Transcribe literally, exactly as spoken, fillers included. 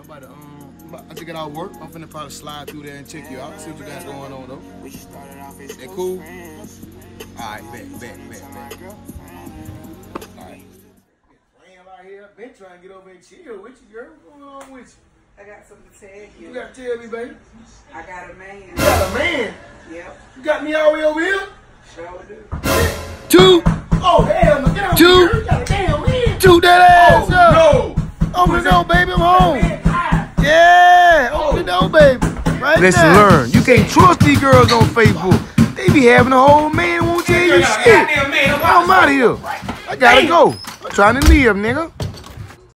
about to, um, about, I just get out of work. I'm finna probably slide through there and check you out. See what you got going on though. That cool? Alright, bet, bet, bet, bet. Alright. Laying out here, been trying to get over and chill with you, girl. What's going on with you? I got something to tell you. You gotta tell me, baby. I got a man. You got a man? Yep. You got me all the way over here? Sure do. Two. Oh, hell no. Get on Two. here. You got a damn man. Two that ass Oh, up. no. Open the door, baby. I'm home. Man, hi. Yeah. Open the door, baby. Right Listen, now. learn. You can't trust these girls on Facebook. They be having a whole man won't tell you shit. I'm out of here. I gotta go. I'm trying to live, nigga.